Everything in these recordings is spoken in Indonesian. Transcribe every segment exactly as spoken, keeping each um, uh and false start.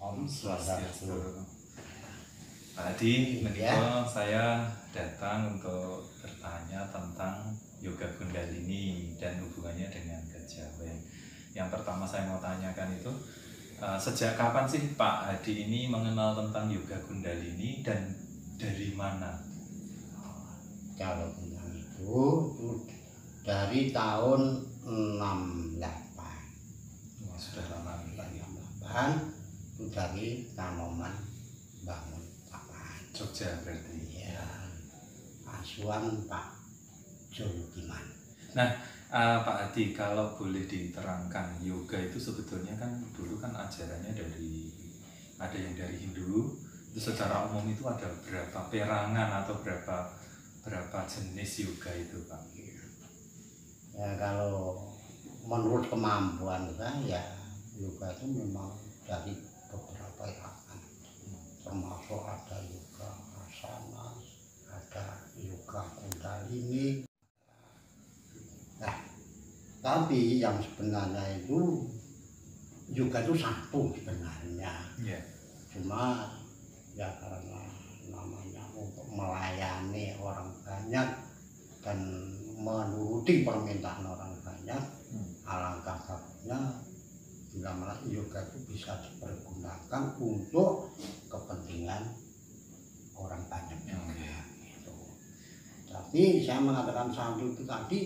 Om Swastiastu. Pak Adi, menika ya. saya datang untuk bertanya tentang yoga Kundalini dan hubungannya dengan kejawen. Yang pertama saya mau tanyakan itu, uh, sejak kapan sih Pak Adi ini mengenal tentang yoga Kundalini dan dari mana? Kalau tentang itu, itu dari tahun enam delapan. Oh, sudah lama nih. enam delapan itu dari Kanoman bangun papan. Jogja berarti. Ya, asuhan Pak Jolukiman. Nah, uh, Pak Adi, kalau boleh diterangkan, yoga itu sebetulnya kan dulu kan ajarannya dari, ada yang dari Hindu. Itu secara umum itu ada berapa perangan atau berapa berapa jenis yoga itu, Pak? Ya, kalau menurut kemampuan saya, yoga itu memang dari beberapa perangan, termasuk ada yoga asana, ada yoga Kundalini. Nah, tapi yang sebenarnya itu yoga itu satu sebenarnya. Yeah. Cuma ya karena namanya untuk melayani orang banyak dan menuruti permintaan orang banyak, hmm. alangkah bagusnya bila mana yoga itu bisa dipergunakan untuk kepentingan orang banyak juga. Okay. Gitu. Tapi saya mengatakan satu itu tadi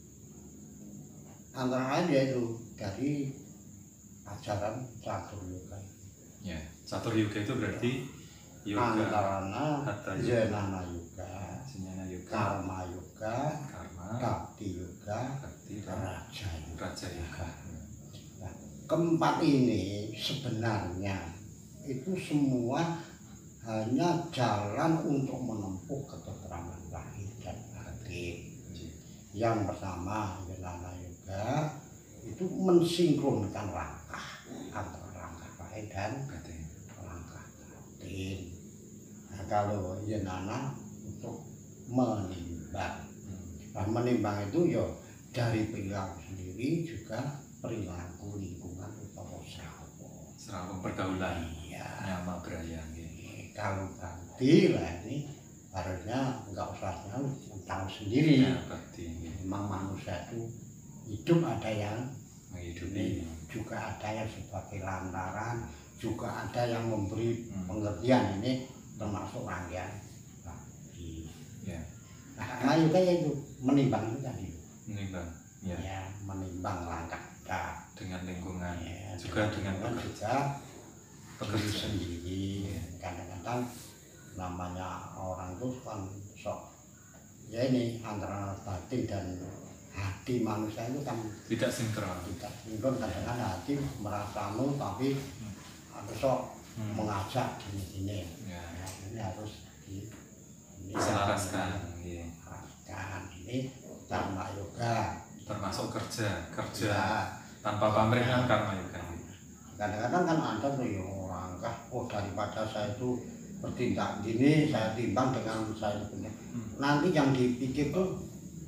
antara lain yaitu dari ajaran catur yoga. Ya, catur yoga itu berarti yoga Antarana, Jnana yoga, Jnana yoga, Karma yoga, Karma, Bhakti yoga, Bhakti dan Raja yoga. Raja yoga. Nah, keempat ini sebenarnya itu semua hanya jalan untuk menempuh keterangan lahir dan batin. Yang pertama, Jnana yoga itu mensinkronkan langkah antara langkah lahir dan batin. Langkah batin. Nah, kalau Jnana untuk menimbang. Nah, menimbang itu ya dari perilaku sendiri juga perilaku lingkungan atau serawon. Serawon pergaulan. Iya. Nyama beraya. Kalau bakti lah ini harusnya nggak usah tahu, tahu sendiri. Ya, bakti. Memang manusia itu hidup ada yang menghidupi, juga ada yang sebagai lantaran, juga ada yang memberi hmm. pengertian. Ini termasuk rangkaian bakti. Ya. Nah, karena juga itu menimbang itu tadi. Menimbang. Ya. Ya, menimbang langkah kita dengan lingkungan. Ya, juga dengan pekerja, pekerja sendiri. Ya. Kadang-kadang namanya orang itu kan sok. Ya ini antara batin dan hati manusia itu kan tidak sinkron. Tidak sinkron. Kadang-kadang hati merasa nu tapi hmm. sok hmm. mengajak gini-gini. Ya. Nah, ini harus di diselaraskan. Ini, ya. Ini karma yoga. Termasuk kerja, kerja ya. Tanpa pamrih kan karma yoga. Kadang-kadang kan ada tuh yang langkah, oh daripada saya itu bertindak gini, saya timbang dengan saya punya. Hmm. Nanti yang dipikir tuh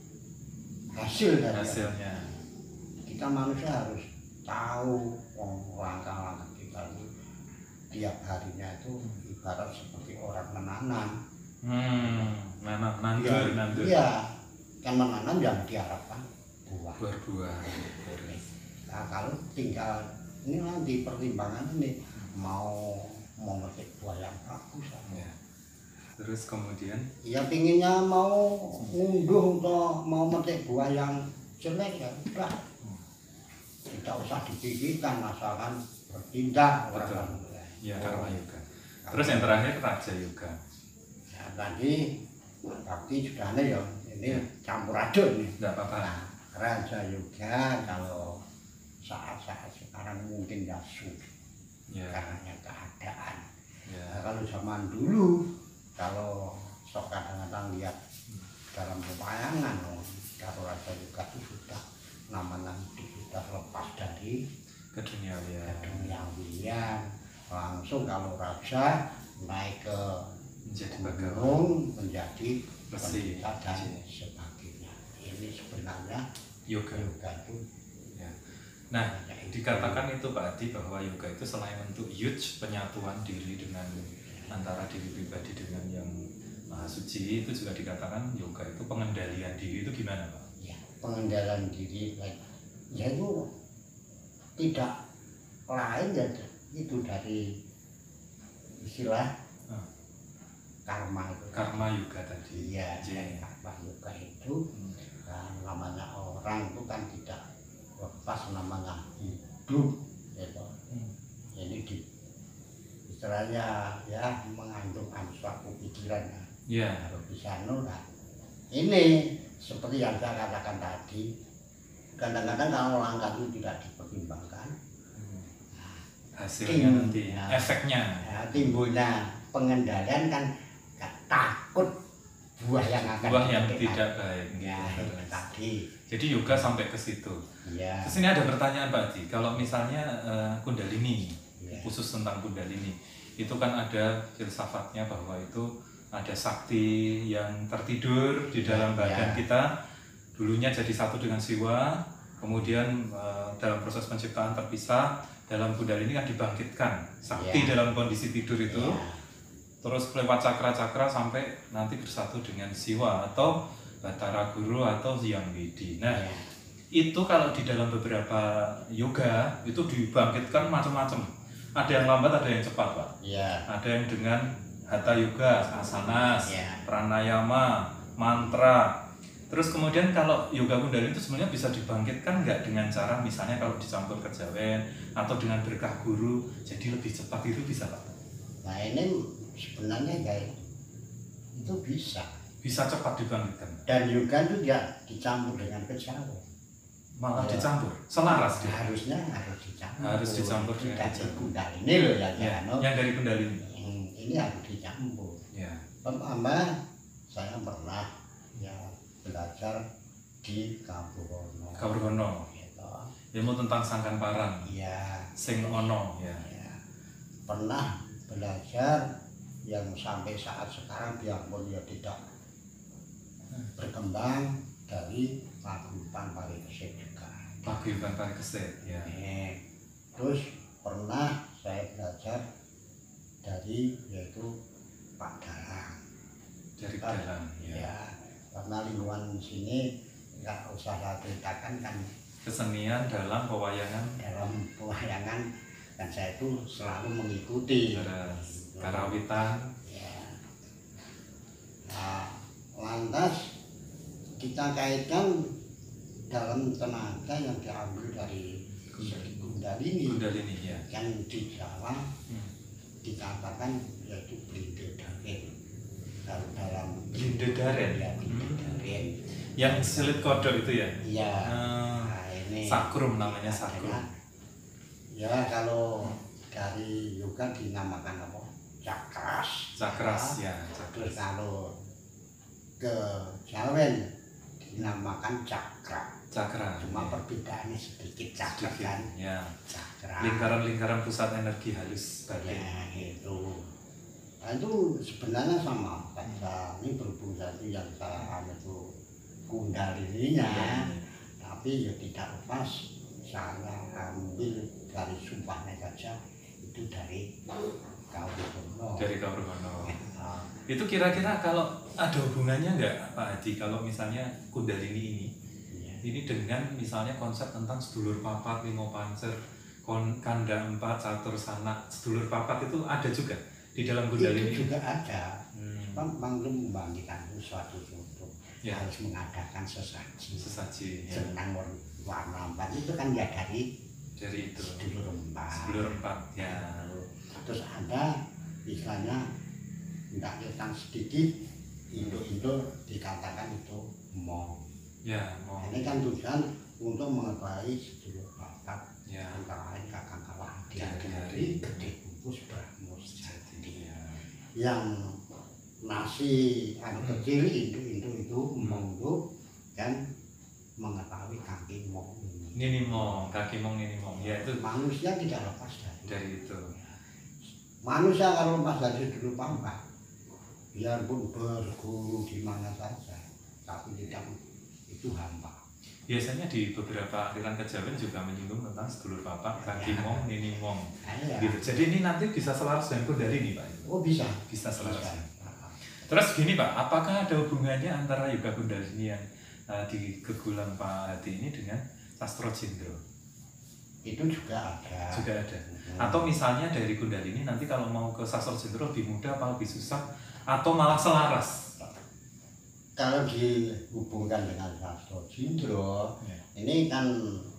hasil dari hasilnya. Kita manusia harus tahu oh, langkah-langkah kita itu tiap harinya itu ibarat seperti orang menanam. Hmm, nanam, nandur, ya, nandur. Iya, kan menanam yang diharapkan buah. Berbuah. Nah, kalau tinggal ini nanti pertimbangan ini mau mau memetik buah yang bagus. Ya. Terus kemudian? Ya pinginnya mau ngunduh atau mau memetik buah yang jelek ya udah. Hmm. Tidak usah dipikirkan asalkan bertindak. Betul. Ya karma yoga. Terus yang terakhir raja yoga. Ya tadi bakti sudah ada ya. Ini ya. Campur aduk nih. Tidak apa-apa. Nah, raja yoga kalau saat-saat sekarang mungkin ya sulit. Ya. Karena keadaan. Ya. Nah, kalau zaman dulu kalau sok kadang-kadang lihat hmm. dalam pewayangan, kalau raja yoga itu sudah namanya sudah lepas dari keduniawian. keduniawian. Langsung kalau raja naik ke menjadi gunung, menjadi besi dan sebagainya. Ini sebenarnya yoga. Yoga itu. Ya. Nah, dikatakan itu Pak Adi bahwa yoga itu selain untuk huge penyatuan diri dengan antara diri pribadi dengan yang maha suci, itu juga dikatakan yoga itu pengendalian diri. Itu gimana Pak? Ya, pengendalian diri ya itu tidak lain ya itu dari istilah ah. karma itu. Karma yoga tadi. Iya, karma yoga itu hmm. Nah, namanya orang itu kan tidak lepas namanya hidup gitu. Hmm. Ini di istilahnya ya mengandung suatu pikiran ya. Yeah. Harus bisa nolak. Ini seperti yang saya katakan tadi, kadang-kadang kalau langkah itu tidak dipertimbangkan, hmm. hasilnya nanti, ya, efeknya, ya, timbulnya pengendalian kan takut buah yang akan buah yang tidak baik. Ya, tadi. Jadi yoga sampai ke situ. Ya. Terus ini ada pertanyaan Pak Adi, kalau misalnya uh, Kundalini, ya. Khusus tentang Kundalini, itu kan ada filsafatnya bahwa itu ada sakti yang tertidur di dalam badan ya. Kita, dulunya jadi satu dengan Siwa, kemudian uh, dalam proses penciptaan terpisah, dalam Kundalini kan dibangkitkan sakti ya. Dalam kondisi tidur itu, ya. Terus lewat cakra-cakra sampai nanti bersatu dengan Siwa atau Batara Guru atau Hyang Widi. Nah, ya. Itu kalau di dalam beberapa yoga itu dibangkitkan macam-macam. Ada yang lambat, ada yang cepat, Pak. Ya. Ada yang dengan hatha yoga, asanas, ya. pranayama, mantra. Terus kemudian kalau yoga Kundalini itu sebenarnya bisa dibangkitkan nggak dengan cara misalnya kalau dicampur kejawen atau dengan berkah guru jadi lebih cepat, itu bisa Pak? Nah ini sebenarnya kayak itu bisa. Bisa cepat dibangkitkan. Dan yoga itu ya dicampur dengan kejawen. Malah ya. Dicampur, selaras dia. Harusnya harus dicampur. Harus dicampur dengan kejawen. Kundalini loh ya, ya, ya. Yang dari Kundalini. Hmm, ini harus dicampur. Ya. Pertama saya pernah ya belajar di Kapurwono. Kapurwono. Gitu. Ilmu tentang sangkan parang. Iya. Sing ono. Ya. Ya. Pernah belajar yang sampai saat sekarang biarpun ya tidak berkembang dari Paguyuban Parikesit juga. Paguyuban Parikesit, ya. Eh, terus pernah saya belajar dari yaitu Pak Dalang. Dari Dalang, ya. Ya. Karena lingkungan sini nggak usah saya ceritakan kan. Kesenian dalam pewayangan. Dalam pewayangan dan saya itu selalu mengikuti. Karawitan. Ya. Nah, lantas kita kaitkan dalam tenaga yang diambil dari Kundalini. Kundalini ya. Yang di Jawa hmm. dikatakan yaitu Blindedaren. Kalau dalam Blindedaren ya Blindedaren. Hmm. Yang selit kodok itu ya? Iya. Hmm. Nah, ini sakrum namanya sakrum. Ya kalau dari yoga dinamakan apa? Cakras. Cakras ya. Cakras. Terus kalau ke Jawen dinamakan cakra. Cakra. Cuma ya. Perbedaannya sedikit cakra sedikit, kan. Ya. Cakra. Lingkaran-lingkaran pusat energi halus tadi. Ya itu. Nah, itu sebenarnya sama. Karena ini berhubung tadi yang saya itu Kundalininya. Ya. Tapi ya tidak lepas saya ambil dari sumpahnya saja itu dari Kapurwono. Dari Kapurwono. Ya. Itu kira-kira kalau ada hubungannya nggak Pak Hadi kalau misalnya Kundalini ini ya. Ini dengan misalnya konsep tentang sedulur papat, limo pancer, kanda empat, catur sanak, sedulur papat itu ada juga di dalam Kundalini? Itu juga ada. Hmm. Memang membangkitkan suatu contoh ya. Harus mengadakan sesaji. Sesaji. Ya. Jenang warna empat itu kan ya dari dari itu. Sedulur empat. Sedulur empat. Ya. Terus ada istilahnya tidak hilang sedikit induk-induk dikatakan itu mong. Ya, mong. Ini kan tujuan untuk mengetahui sedulur bapak. Ya. Antara lain kakang kalah dia dari gede bungkus Brahmus jadi. Ya. Yang nasi anu hmm. kecil induk-induk itu hmm. mengunduk dan mengetahui kaki mong ini. Nini mong, kaki mong, nini mong. Ya itu manusia tidak lepas dari, dari itu. Manusia kalau lepas dari sedulur bapak biarpun berguru di mana saja, tapi tidak itu hampa. biasanya di beberapa aliran kejawen juga menyinggung tentang sedulur papak, kaki mong, nini mong. Ya. Gitu. Jadi ini nanti bisa selaras dengan Kundalini Pak? Oh bisa. Bisa selaras. Bisa. Terus gini Pak, apakah ada hubungannya antara yoga Kundalini yang uh, di Gegulang Pak Hadi ini dengan Sastro Jendro? Itu juga ada. Juga ada. Hmm. Atau misalnya dari Kundalini nanti kalau mau ke Sastro Jendro lebih mudah apa lebih susah? Atau malah selaras? Kalau dihubungkan dengan Sastro Jendro, ya. Ini kan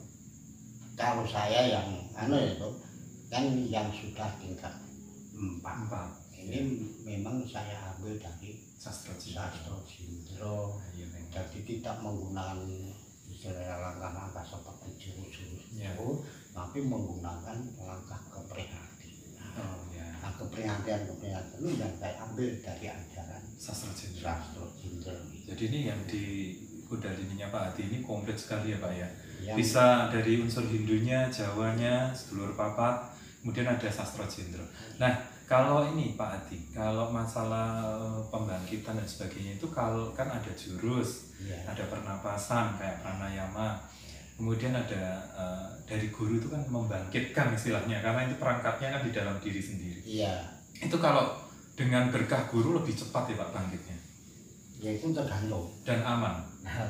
kalau saya yang anu itu kan yang sudah tingkat empat. empat. Ini ya. Memang saya ambil dari Sastro Jendro. Ya, jadi tidak menggunakan istilah langkah-langkah seperti jurus-jurus ya. Itu, tapi menggunakan langkah keprihatinan. Oh, ya. Nah, keprihatinan-keprihatinan itu yang saya ambil dari ajaran Sastro Jendro. Sastro Jendro. Jadi ini yang di Kundalininya Pak Hadi ini komplit sekali ya Pak ya. Yang bisa dari unsur Hindunya, Jawanya, sedulur papat, kemudian ada Sastro Jendro. Nah, kalau ini Pak Hadi, kalau masalah pembangkitan dan sebagainya itu kalau kan ada jurus, ya. Ada pernapasan kayak pranayama. Kemudian ada uh, dari guru itu kan membangkitkan istilahnya karena itu perangkatnya kan di dalam diri sendiri. Iya. Itu kalau dengan berkah guru lebih cepat ya Pak bangkitnya. Ya itu tergantung dan aman.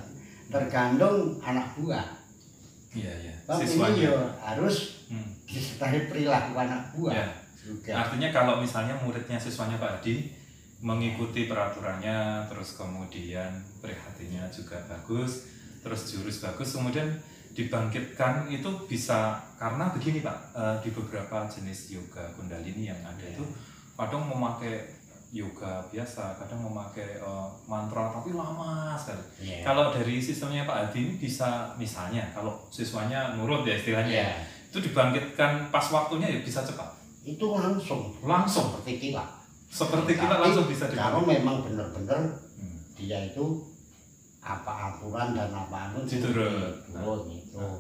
Tergantung anak buah. Iya iya. Siswanya ini ya harus hmm. disertai perilaku anak buah. Ya. Juga. Artinya kalau misalnya muridnya siswanya Pak Hadi mengikuti peraturannya, terus kemudian perhatiannya juga bagus, terus jurus bagus, kemudian dibangkitkan itu bisa karena begini Pak, di beberapa jenis yoga Kundalini yang ada ya. Itu kadang memakai yoga biasa, kadang memakai uh, mantra tapi lama sekali. Yeah. Kalau dari sistemnya Pak Hadi ini bisa misalnya kalau siswanya nurut ya istilahnya, yeah. Itu dibangkitkan pas waktunya ya bisa cepat. Itu langsung, langsung seperti kilat. Seperti kilat langsung bisa dibangkitkan. Kalau memang benar-benar hmm. dia itu apa aturan dan apa anu itu turun itu. Nah.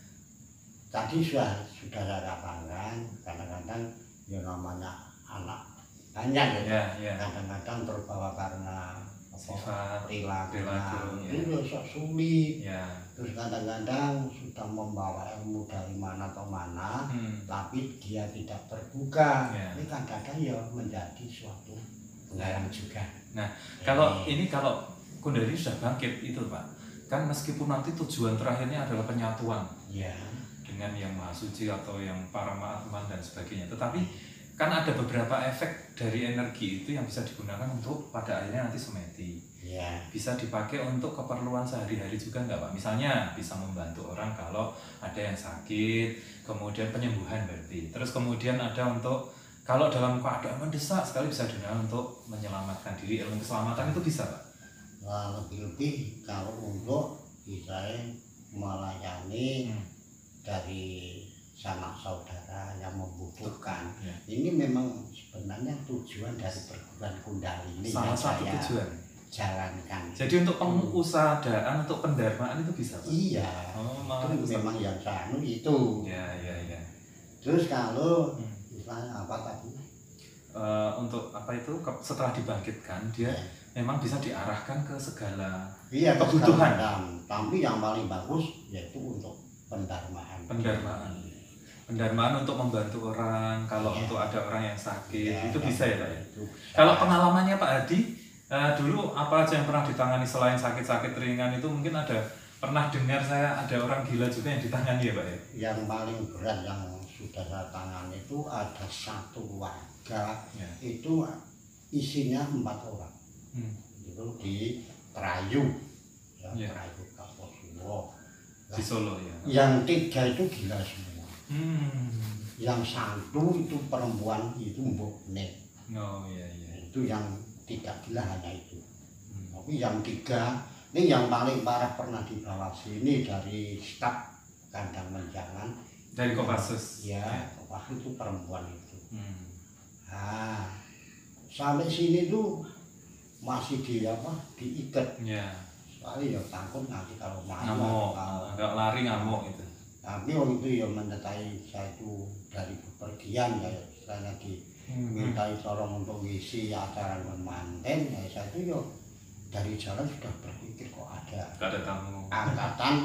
Tadi sudah sudah saya katakan, kadang-kadang ya namanya anak banyak ya, ya, ya. Kadang-kadang terbawa karena sifat perilaku, perilaku itu ya. Sok sulit. Ya. Terus kadang-kadang sudah membawa ilmu dari mana atau mana, hmm. tapi dia tidak terbuka. Ya. Ini kadang-kadang ya menjadi suatu pengalaman juga. Nah, kalau eh. ini kalau Kundalini sudah bangkit itu Pak, kan meskipun nanti tujuan terakhirnya adalah penyatuan ya. Dengan yang maha suci atau yang para mahatman dan sebagainya, tetapi kan ada beberapa efek dari energi itu yang bisa digunakan untuk pada akhirnya nanti semeti. Yeah. Bisa dipakai untuk keperluan sehari-hari juga nggak Pak? Misalnya bisa membantu orang kalau ada yang sakit, kemudian penyembuhan berarti. Terus kemudian ada untuk kalau dalam keadaan mendesak sekali bisa digunakan untuk menyelamatkan diri, ilmu keselamatan itu bisa Pak? Nah, lebih-lebih kalau untuk misalnya melayani hmm. dari sanak saudara yang membutuhkan. Ya. Ini memang sebenarnya tujuan dari perguruan Kundalini salah satu saya tujuan jalankan. Jadi untuk pengusahaan, untuk pendarmaan itu bisa Pak? Iya. Oh, itu memang yang saya anu itu. Ya, ya, ya. Terus kalau hmm. misalnya apa tadi? Uh, untuk apa itu setelah dibangkitkan dia ya. Memang bisa diarahkan ke segala iya, kebutuhan. Tapi yang paling bagus yaitu untuk pendarmaan. Pendarmaan. Pendarmaan untuk membantu orang, kalau ya. Untuk ada orang yang sakit, ya, itu ya, bisa ya Pak ya? Kalau pengalamannya Pak Hadi, uh, dulu apa aja yang pernah ditangani selain sakit-sakit ringan itu mungkin ada, pernah dengar saya ada orang gila juga yang ditangani ya Pak ya? Yang paling berat yang sudah saya tangani itu ada satu warga, ya. Itu isinya empat orang, hmm. itu di Terayu, ya, ya. Terayu Kaposuwo. Di Solo ya? Yang tiga itu gila semua. Hmm. Yang satu itu perempuan itu Mbok Nek. Oh iya iya. Itu yang tidak gila hanya itu. Hmm. Tapi yang tiga ini yang paling parah pernah dibawa sini dari staf kandang menjangan. Dari Kopassus. Ya, ya. Kopassus itu perempuan itu. Hmm. Nah, sampai sini tuh masih di apa? Diikat. Ya. Soalnya ya takut nanti kalau ngamuk, nggak lari ngamuk itu. Tapi waktu itu ya menyertai saya itu dari bepergian ya saya dimintai hmm. tolong untuk ngisi acara manten ya saya itu ya dari jalan sudah berpikir kok ada ada tamu angkatan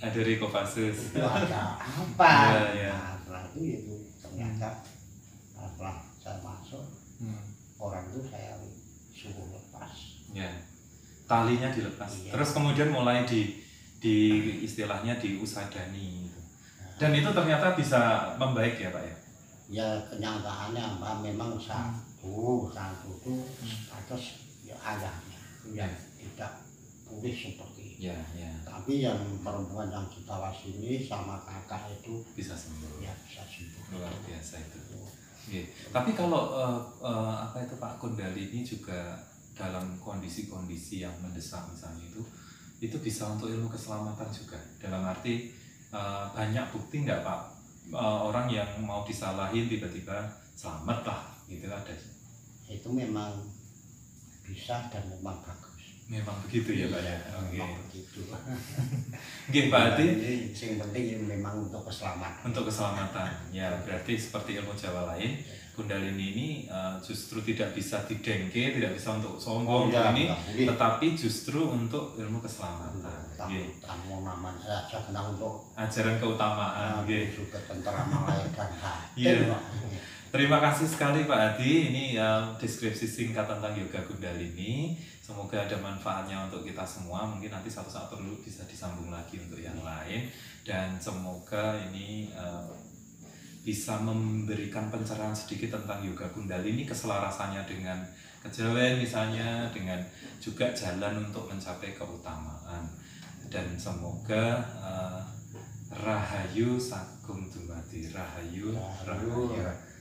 ada rikofasus. Itu ada apa? Iya, iya. Nah, setelah itu itu ternyata setelah saya masuk Hmm. orang itu saya suruh lepas. Ya, talinya dilepas. Iya. Terus kemudian mulai di di istilahnya diusadani gitu. Dan itu ternyata bisa membaik ya Pak ya? Ya kenyataannya Mbak memang satu satu itu status ya ayahnya yang tidak pulih seperti itu. Ya, ya. Tapi yang perempuan yang dibawa sini sama kakak itu Bisa sembuh. ya bisa sembuh. Luar biasa itu. Oke. Tapi kalau uh, uh, apa itu Pak, Kundalini juga dalam kondisi-kondisi yang mendesak misalnya itu, itu bisa untuk ilmu keselamatan juga. Dalam arti uh, banyak bukti nggak Pak, uh, orang yang mau disalahin tiba-tiba selamat lah gitu ada. Itu memang bisa dan memang bagus. Memang begitu ya Pak ya. Oke. Memang begitu. Oke Pak Adi. Yang penting memang untuk keselamatan. Untuk keselamatan. Ya berarti seperti ilmu Jawa lain, Kundalini ini uh, justru tidak bisa didengke, tidak bisa untuk sombong, Oh, ya, ini, ya, tetapi justru untuk ilmu keselamatan. Oke. Tamu nama saja kena untuk Ajaran keutamaan. Oke. juga tentara malaikat dan hati. Iya. Terima kasih sekali Pak Adi. Ini uh, deskripsi singkat tentang yoga Kundalini. Semoga ada manfaatnya untuk kita semua. Mungkin nanti satu saat perlu bisa disambung lagi untuk yang lain. Dan semoga ini uh, bisa memberikan pencerahan sedikit tentang yoga Kundalini, keselarasannya dengan kejawen misalnya, dengan juga jalan untuk mencapai keutamaan. Dan semoga uh, Rahayu Sagung Dumadi, Rahayu, Rahayu.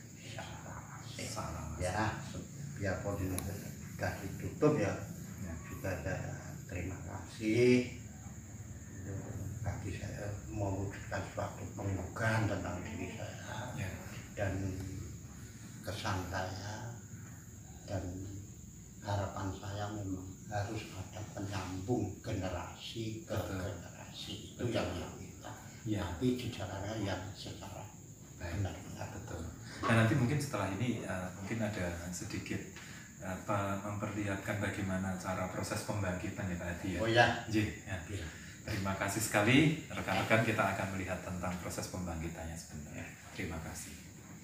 Salam. Ya, biarpun ini sudah ditutup ya, ya juga saya terima kasih bagi saya mewujudkan suatu pembukaan tentang diri saya ya. Dan kesan saya dan harapan saya memang harus ada penyambung generasi ke Betul. generasi itu Betul. yang yang kita ya. Tapi bicaranya yang secara benar-benar betul. Dan nanti mungkin setelah ini uh, mungkin ada sedikit apa memperlihatkan bagaimana cara proses pembangkitan ya Pak Adi ya. Oh ya. J, ya. ya. Terima kasih sekali rekan-rekan, kita akan melihat tentang proses pembangkitannya sebenarnya. Terima kasih.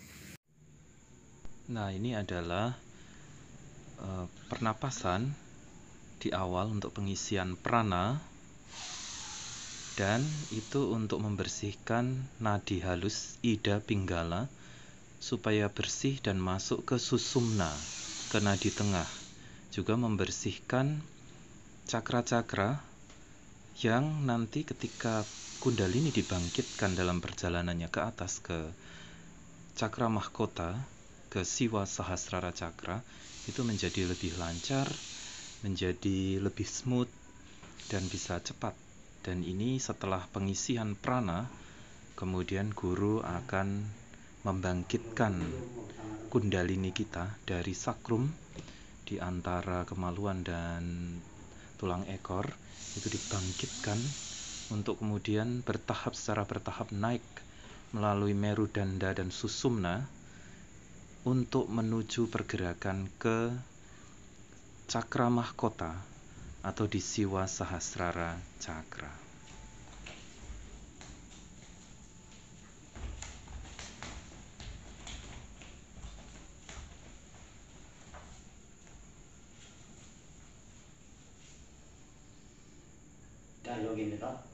Nah ini adalah uh, pernapasan di awal untuk pengisian prana, dan itu untuk membersihkan nadi halus Ida Pinggala supaya bersih dan masuk ke susumna, ke nadi tengah. Juga membersihkan cakra-cakra yang nanti ketika Kundalini dibangkitkan dalam perjalanannya ke atas ke cakra mahkota, ke Siwa Sahasrara Cakra, itu menjadi lebih lancar, menjadi lebih smooth dan bisa cepat. Dan ini setelah pengisian prana, kemudian guru akan membangkitkan Kundalini kita dari sakrum di antara kemaluan dan tulang ekor, itu dibangkitkan untuk kemudian bertahap secara bertahap naik melalui merudanda dan susumna untuk menuju pergerakan ke cakra mahkota atau di Siwa Sahasrara Cakra. Dan lo gini toh.